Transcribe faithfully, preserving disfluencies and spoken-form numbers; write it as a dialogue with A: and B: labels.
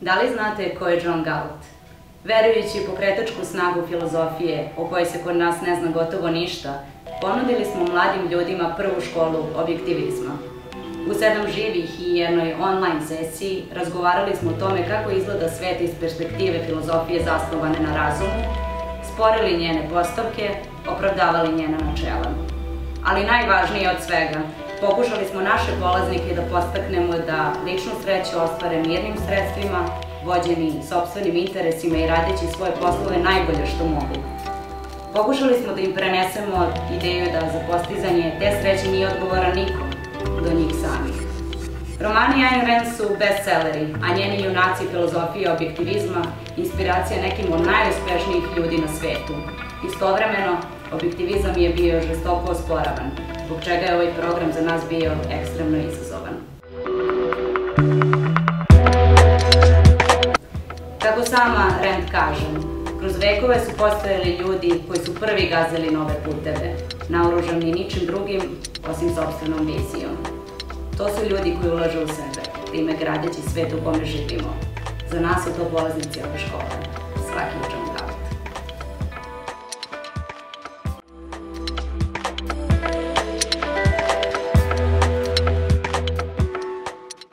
A: Da li znate ko je John Galt? Verujući pokretačku snagu filozofije, o kojoj se kod nas ne zna gotovo ništa, ponudili smo mladim ljudima prvu školu objektivizma. U sedam živih i jednoj online sesiji razgovarali smo o tome kako izgleda svet iz perspektive filozofije zasnovane na razumu, sporili njene postavke, opravdavali njena načela. Ali najvažnije od svega, pokušali smo naše polaznike da podstaknemo da ličnu sreću ostvare mirnim sredstvima, vođeni sopstvenim interesima i radeći svoje poslove najbolje što mogu. Pokušali smo da im prenesemo ideju da za postizanje te sreće nije odgovoran niko, do njih samih. Romani Ayn Rand su bestselleri, a njeni junaci filozofije objektivizma inspiracija nekim od najuspešnijih ljudi na svetu. Istovremeno, objektivizam je bio žestoko osporavan, zbog čega je ovaj program za nas bio ekstremno izazovan. Kako sama Rand kaže, kroz vekove su postojali ljudi koji su prvi gazili nove puteve, naoružani ničim drugim osim sopstvenom vizijom. To su ljudi koji ulažu u sebe, time gradeći svet u kome živimo. Za nas su to polaznici ove škole. Svaki učan.